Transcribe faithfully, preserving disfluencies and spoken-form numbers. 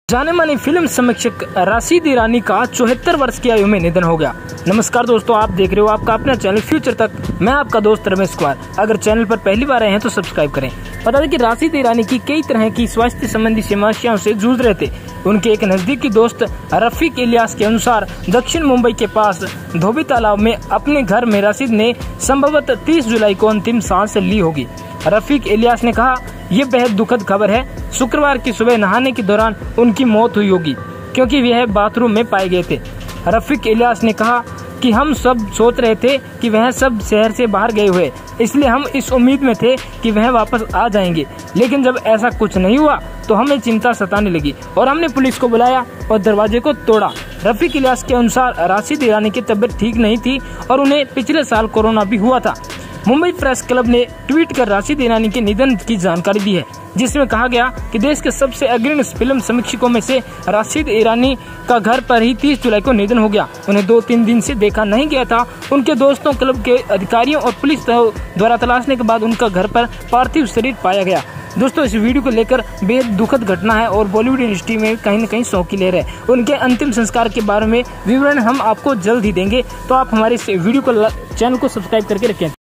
जाने मानी फिल्म समीक्षक राशिद ईरानी का चौहत्तर वर्ष की आयु में निधन हो गया। नमस्कार दोस्तों, आप देख रहे हो आपका अपना चैनल फ्यूचर तक। मैं आपका दोस्त रमेश कुमार। अगर चैनल पर पहली बार आए हैं तो सब्सक्राइब करें। बता दें कि राशिद ईरानी की कई तरह की स्वास्थ्य संबंधी समस्याओं से जूझ रहे थे। उनके एक नजदीकी दोस्त रफीक इलियास के अनुसार दक्षिण मुंबई के पास धोबी तालाब में अपने घर में राशिद ने संभवतः तीस जुलाई को अंतिम सांस ली होगी। रफीक इलियास ने कहा, ये बेहद दुखद खबर है। शुक्रवार की सुबह नहाने के दौरान उनकी मौत हुई होगी क्योंकि वह बाथरूम में पाए गए थे। रफीक इलियास ने कहा कि हम सब सोच रहे थे कि वह सब शहर से बाहर गए हुए, इसलिए हम इस उम्मीद में थे कि वह वापस आ जाएंगे, लेकिन जब ऐसा कुछ नहीं हुआ तो हमें चिंता सताने लगी और हमने पुलिस को बुलाया और दरवाजे को तोड़ा। रफीक इलियास के अनुसार राशिद ईरानी की तबीयत ठीक नहीं थी और उन्हें पिछले साल कोरोना भी हुआ था। मुंबई प्रेस क्लब ने ट्वीट कर राशिद ईरानी के निधन की जानकारी दी है, जिसमें कहा गया कि देश के सबसे अग्रणी फिल्म समीक्षकों में से राशिद ईरानी का घर पर ही तीस जुलाई को निधन हो गया। उन्हें दो तीन दिन से देखा नहीं गया था। उनके दोस्तों, क्लब के अधिकारियों और पुलिस द्वारा तलाशने के बाद उनका घर पर पार्थिव शरीर पाया गया। दोस्तों, इस वीडियो को लेकर बेहद दुखद घटना है और बॉलीवुड इंडस्ट्री में कहीं न कहीं शौक की ले रहे हैं। उनके अंतिम संस्कार के बारे में विवरण हम आपको जल्द ही देंगे, तो आप हमारे इस वीडियो को चैनल को सब्सक्राइब करके रखें।